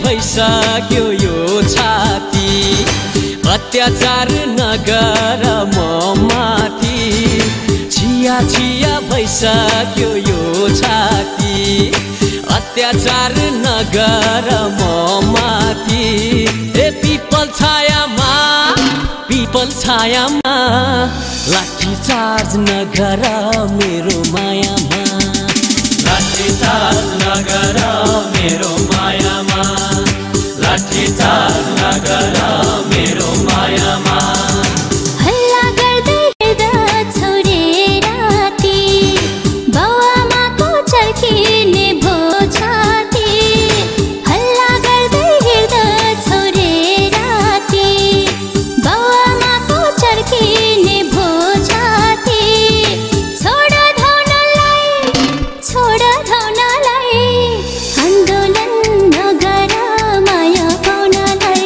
भइसक्यो यो छाती अत्याचार नगर म माथि चिया चिया भइसक्यो यो छाती अत्याचार नगर म माथि ए पिपल छायामा लाठी चार्ज नगर मेरो मायामा लाठी चार्ज नगर मेरो मायामा लाठी चार्ज नगर मेरो मायामा हल्ला गर्दै हिँड्दा छोरे राती बाउआमाको चर्किने भो छाती हल्ला गर्दै हिँड्दा छोरे राती बाउआमाको चर्किने भो छाती छोड धाउनलाई आन्दोलन नगर माया पाउनलाई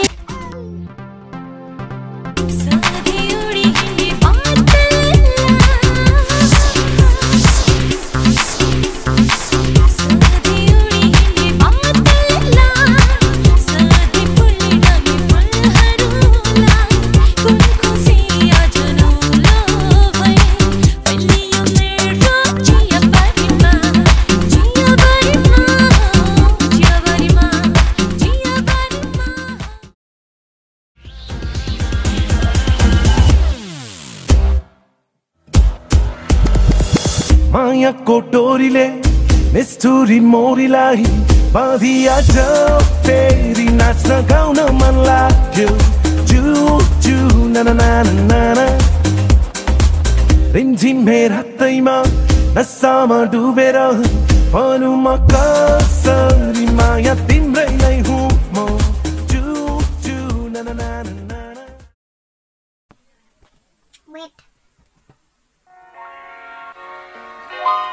मायाको डोरीले निष्ठुरी मोरीलाई बाँधिया फेरि नाच्न गाउन मन लाग्यो जु जु नाना नाना नाना रिमझिमे रातैमा नसामा डुबेर भनौँ म कसरी माया तिम्रै नै हुँ म जु जु नाना नाना नाना Wait.